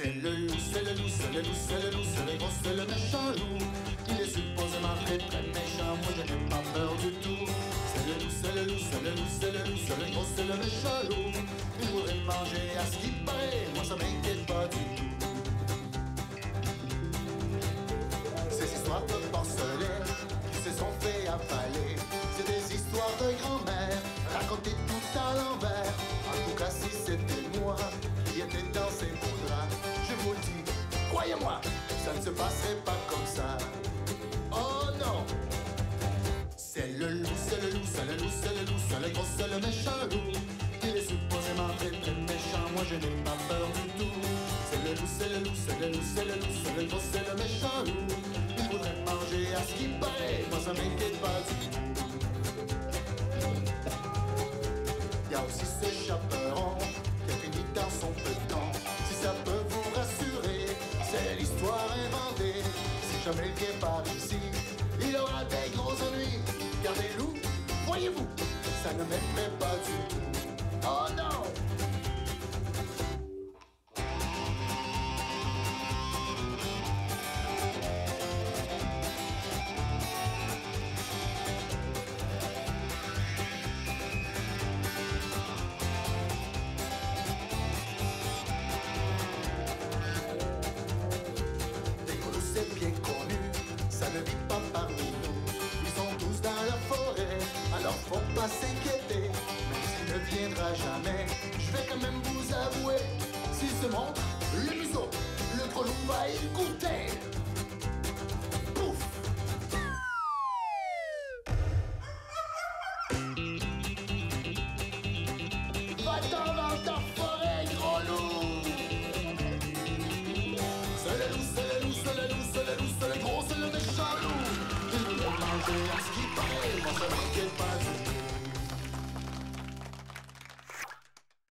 C'est le loup, c'est le loup, c'est le loup, c'est le loup, c'est le gros, c'est le méchant loup. Il est supposément très très méchant, moi je n'ai pas peur du tout. C'est le loup, c'est le loup, c'est le loup, c'est le loup, c'est le gros, c'est le méchant loup. Il voudrait me manger à ce qu'il paraît, moi ça m'inquiète pas du tout. Ces histoires de porcelaine qui se sont fait avaler, c'est des histoires de grand-mère racontées tout à l'envers. En tout cas si c'était moi qui étais dans ces beaux draps, je vous le dis, croyez-moi, ça ne se passerait pas comme ça. Oh non! C'est le loup, c'est le loup, c'est le loup, c'est le loup, c'est le gros, c'est le méchant loup. Il est supposément très très méchant, moi je n'ai pas peur du tout. C'est le loup, c'est le loup, c'est le loup, c'est le loup, c'est le gros, c'est le méchant loup. Il voudrait manger à ce qu'il paraît, moi ça m'inquiète pas du tout. Y'a aussi ce chaperon qui a fini dans son peloton. Si ça peut vous rassurer, c'est l'histoire inventée. Si jamais il vient par ici, il aura des gros ennuis. Car des loups, voyez-vous, ça ne m'aimerait pas du tout. Oh non! C'est bien connu, ça ne vit pas parmi nous. Ils sont tous dans la forêt, alors faut pas s'inquiéter. Même s'il ne viendra jamais, je vais quand même vous avouer, s'il se montre, le museau, le gros loup va écouter.